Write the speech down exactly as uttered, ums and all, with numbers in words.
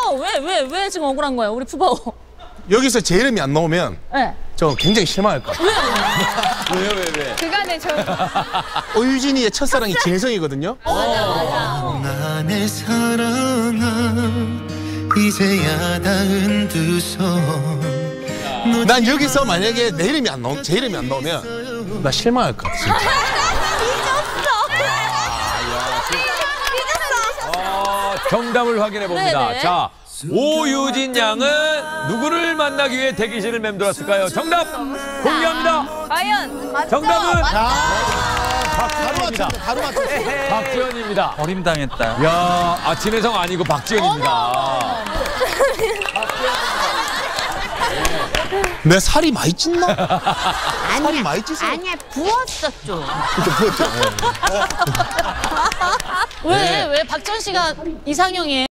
푸바오 왜 왜 왜 지금 억울한 거예요, 우리 푸바오? 여기서 제 이름이 안 나오면 네. 저 굉장히 실망할 것 같아요. 왜요, 왜, 왜? 그간에 저 오유진이의 첫사랑이 진혜성이거든요. 나의 사랑아 이제야 닿은 두 손. 난 여기서 만약에 내 이름이 안 나오, 제 이름이 안 나오면 나 실망할 것 같아. 진짜. 어, 정답을 확인해 봅니다. 네네. 자, 오유진 양은 누구를 만나기 위해 대기실을 맴돌았을까요? 정답 공개합니다. 과연 정답은 바로 맞췄네, 바로 맞췄어. 박지현입니다. 버림당했다. 야, 아, 진혜성 아니고 박지현입니다. 내 살이 많이 찐나? 살이 많이 찌어. 아니야, 부었어 좀. 그쵸, 부었죠. 왜 왜 박지현 씨가 이상형이에요?